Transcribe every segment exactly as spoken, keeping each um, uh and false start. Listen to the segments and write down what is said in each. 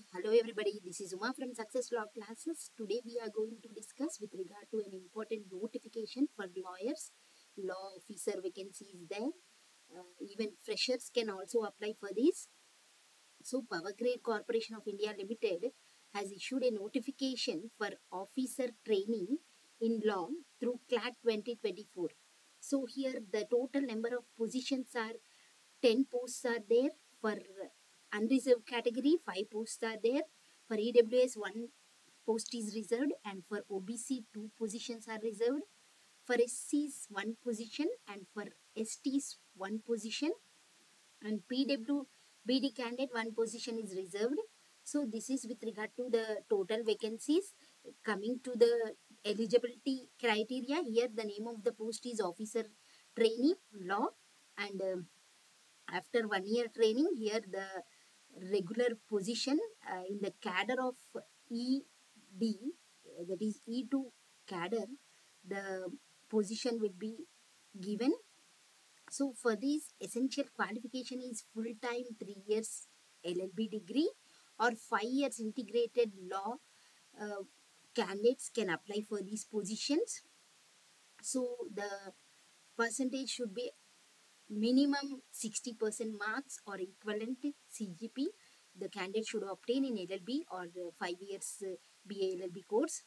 Hello everybody, this is Uma from Success Law Classes. Today we are going to discuss with regard to an important notification for lawyers. Law officer vacancy is there. Uh, even freshers can also apply for this. So Powergrid Corporation of India Limited has issued a notification for officer trainee in law through C L A T twenty twenty-four. So here the total number of positions are ten posts are there. For unreserved category, five posts are there. For E W S, one post is reserved, and for O B C, two positions are reserved. For S Cs, one position, and for S Ts, one position. And P W B D candidate, one position is reserved. So this is with regard to the total vacancies. Coming to the eligibility criteria, here the name of the post is officer trainee law, and um, after one year training, here the regular position uh, in the cadre of E D, uh, that is E two cadre, the position will be given. So for this, essential qualification is full-time three years L L B degree or five years integrated law. Uh, candidates can apply for these positions. So the percentage should be minimum sixty percent marks or equivalent C G P. The candidate should obtain in L L B or five years uh, B A L L B course.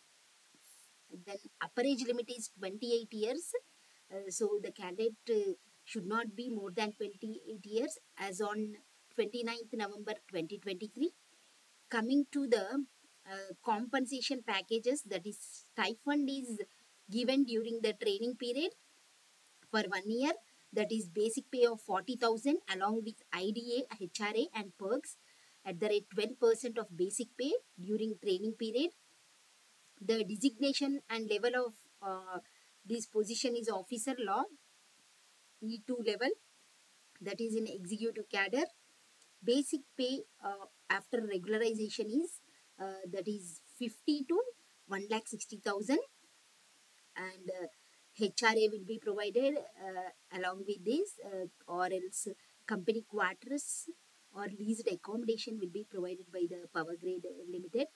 Then upper age limit is twenty-eight years. Uh, so the candidate uh, should not be more than twenty-eight years as on twenty-ninth November twenty twenty-three. Coming to the uh, compensation packages, that is stipend is given during the training period for one year. That is basic pay of forty thousand along with I D A, H R A and perks at the rate twelve percent of basic pay during training period. The designation and level of uh, this position is officer law E two level, that is in executive cadre. Basic pay uh, after regularization is uh, that is fifty to one lakh sixty thousand, and uh, H R A will be provided uh, along with this, uh, or else company quarters or leased accommodation will be provided by the Powergrid Limited.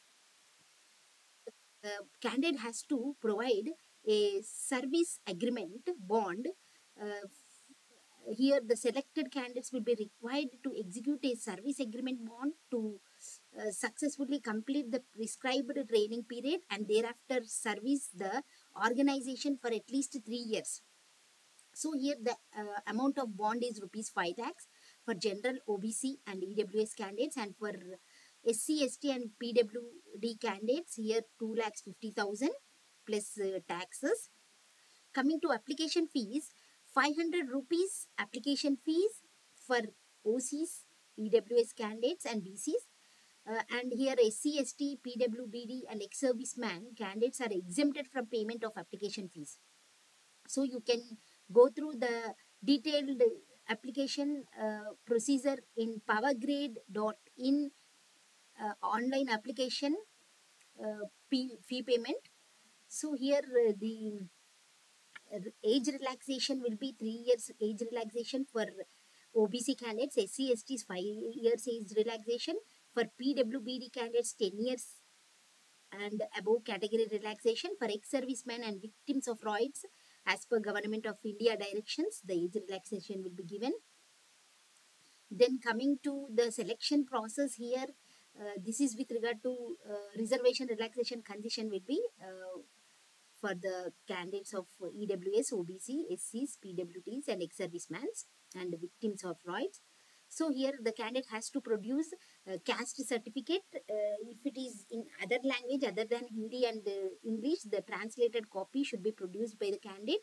The candidate has to provide a service agreement bond. Uh, here the selected candidates will be required to execute a service agreement bond to uh, successfully complete the prescribed training period and thereafter service the organization for at least three years. So here the uh, amount of bond is rupees five lakhs for general O B C and E W S candidates, and for S C, S T and P W D candidates, here two lakhs fifty thousand plus uh, taxes. Coming to application fees, five hundred rupees application fees for O Cs, E W S candidates and B Cs. Uh, and here S C, S T, P W B D and ex-serviceman candidates are exempted from payment of application fees. So you can go through the detailed application uh, procedure in powergrid dot in uh, online application uh, fee payment. So here uh, the age relaxation will be three years age relaxation for O B C candidates, S C, S Ts five years age relaxation, for P W B D candidates ten years and above category relaxation, for ex-servicemen and victims of rights as per Government of India directions, the age relaxation will be given. Then coming to the selection process here, uh, this is with regard to uh, reservation relaxation condition will be uh, for the candidates of E W S, O B C, S Cs, P W Ts and ex-servicemen and victims of rights. So here the candidate has to produce a caste certificate. Uh, if it is in other language other than Hindi and uh, English, the translated copy should be produced by the candidate.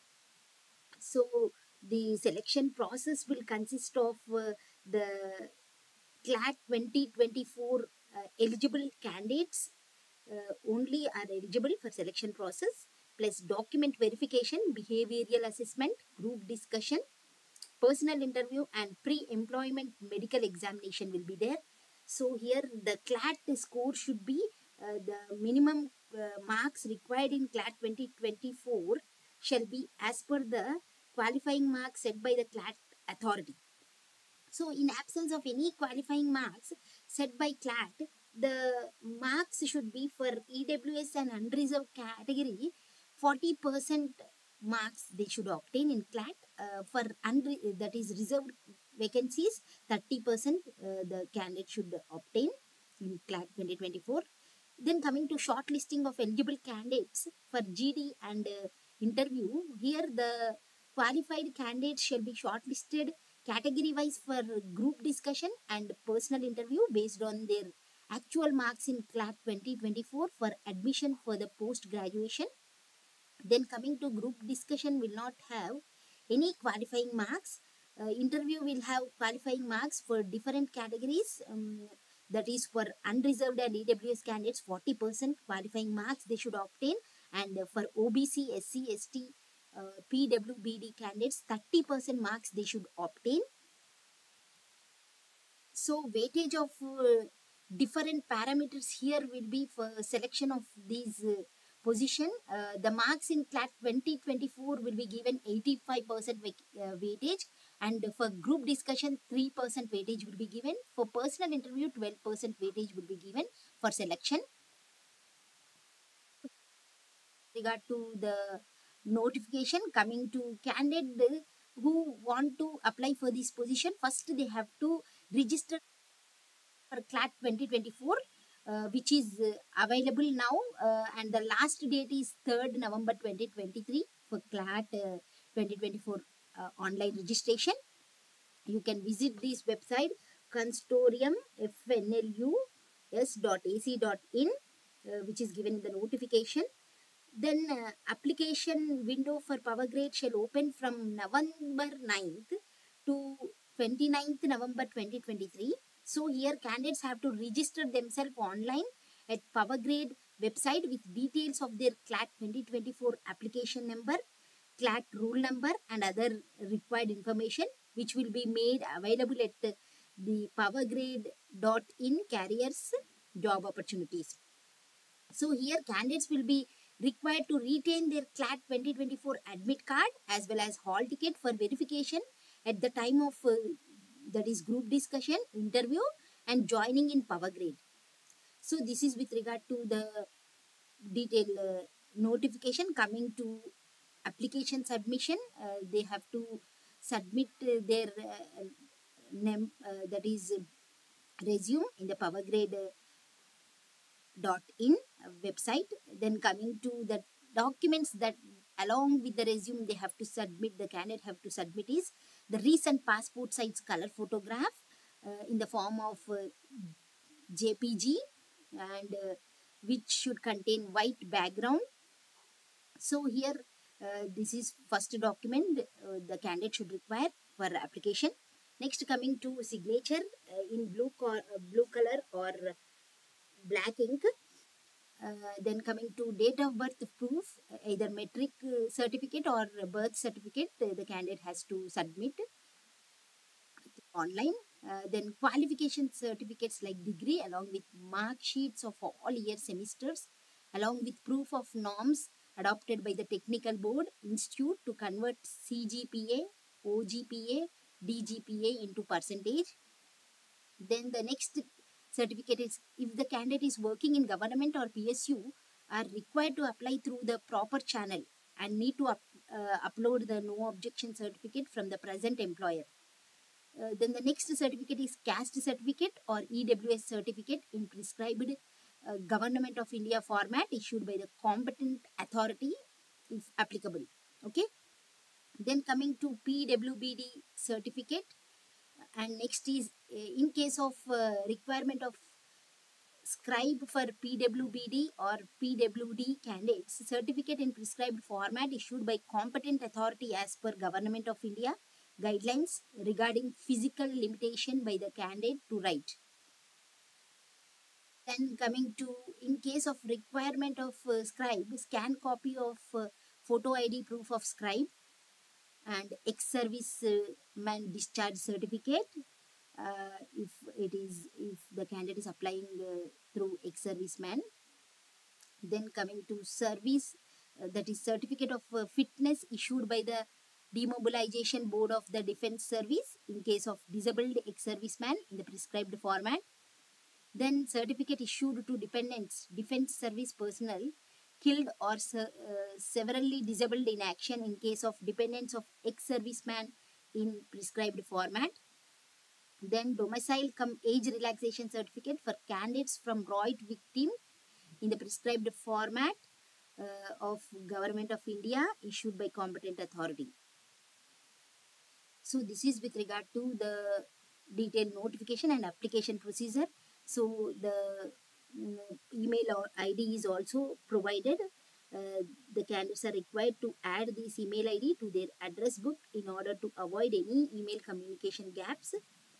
So the selection process will consist of uh, the C L A T twenty twenty-four uh, eligible candidates uh, only are eligible for selection process, plus document verification, behavioral assessment, group discussion, personal interview and pre-employment medical examination will be there. So here the C L A T score should be uh, the minimum uh, marks required in C L A T twenty twenty-four shall be as per the qualifying marks set by the C L A T authority. So in absence of any qualifying marks set by C L A T, the marks should be for E W S and unreserved category, forty percent marks they should obtain in C L A T. Uh, for unre- that is reserved vacancies, thirty percent uh, the candidate should obtain in C L A T twenty twenty-four. Then coming to shortlisting of eligible candidates for G D and uh, interview, here the qualified candidates shall be shortlisted category wise for group discussion and personal interview based on their actual marks in C L A T twenty twenty-four for admission for the post graduation. Then coming to group discussion will not have any qualifying marks. Uh, interview will have qualifying marks for different categories. Um, that is for unreserved and E W S candidates, forty percent qualifying marks they should obtain. And uh, for O B C, S C, S T, uh, P W B D candidates, thirty percent marks they should obtain. So weightage of uh, different parameters here will be for selection of these uh, position. Uh, the marks in C L A T twenty twenty-four will be given eighty-five percent uh, weightage, and for group discussion three percent weightage will be given. For personal interview twelve percent weightage will be given for selection. Regard to the notification, coming to candidate who want to apply for this position, first they have to register for C L A T twenty twenty-four, uh, which is uh, available now, uh, and the last date is third November twenty twenty-three for C L A T uh, twenty twenty-four uh, online registration. You can visit this website consortium f n l u s dot a c dot in, uh, which is given in the notification. Then uh, application window for Powergrid shall open from November ninth to twenty-ninth November twenty twenty-three. So here candidates have to register themselves online at Powergrid website with details of their C L A T twenty twenty-four application number, C L A T rule number and other required information, which will be made available at the, the powergrid dot in careers job opportunities. So here candidates will be required to retain their C L A T twenty twenty-four admit card as well as hall ticket for verification at the time of uh, that is group discussion, interview and joining in Powergrid. So this is with regard to the detailed uh, notification. Coming to application submission, uh, they have to submit uh, their uh, name, uh, that is uh, resume in the Powergrid uh, dot in website. Then coming to the documents that along with the resume they have to submit, the candidate have to submit is the recent passport size color photograph uh, in the form of uh, J P G, and uh, which should contain white background. So here uh, this is first document uh, the candidate should require for application. Next, coming to signature uh, in blue, co uh, blue color or black ink. Uh, then coming to date of birth proof, uh, either metric uh, certificate or birth certificate, uh, the candidate has to submit online. Uh, then qualification certificates like degree along with mark sheets of all year semesters, along with proof of norms adopted by the technical board institute to convert C G P A, O G P A, D G P A into percentage. Then the next certificate is if the candidate is working in government or P S U, are required to apply through the proper channel and need to up, uh, upload the no objection certificate from the present employer. Uh, then the next certificate is caste certificate or E W S certificate in prescribed uh, Government of India format issued by the competent authority if applicable. Okay. Then coming to P W B D certificate, and next is uh, in case of uh, requirement of scribe for P W B D or P W D candidates, certificate in prescribed format issued by competent authority as per Government of India guidelines regarding physical limitation by the candidate to write. Then coming to in case of requirement of uh, scribe, scan copy of uh, photo I D proof of scribe and ex-service uh, man discharge certificate. Uh, if it is if the candidate is applying uh, through ex-serviceman. Then coming to service, uh, that is certificate of uh, fitness issued by the Demobilization Board of the Defense Service in case of disabled ex-serviceman in the prescribed format. Then certificate issued to dependents, defense service personnel killed or se uh, severely disabled in action in case of dependents of ex-serviceman in prescribed format. Then domicile cum age relaxation certificate for candidates from Royd victim in the prescribed format uh, of Government of India issued by competent authority. So this is with regard to the detailed notification and application procedure. So the mm, email or I D is also provided. Uh, the candidates are required to add this email I D to their address book in order to avoid any email communication gaps.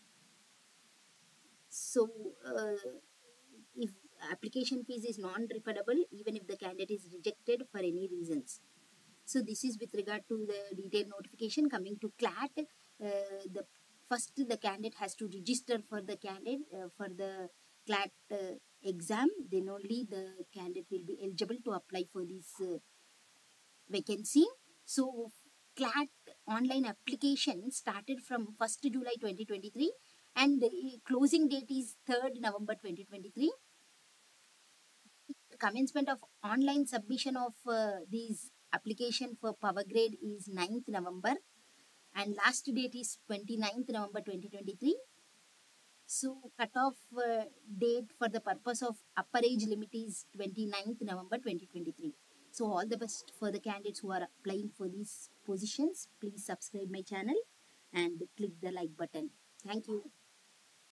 So uh, if application fees is non-refundable, even if the candidate is rejected for any reasons. So this is with regard to the detailed notification. Coming to C L A T, uh, the first the candidate has to register for the candidate uh, for the C L A T uh, exam. Then only the candidate will be eligible to apply for this uh, vacancy. So C L A T online application started from first July twenty twenty-three and the closing date is third November twenty twenty-three. Commencement of online submission of uh, these application for Powergrid is ninth November and last date is twenty-ninth November twenty twenty-three. So cutoff uh, date for the purpose of upper age limit is twenty-ninth November twenty twenty-three. So all the best for the candidates who are applying for these positions. Please subscribe my channel and click the like button. Thank you.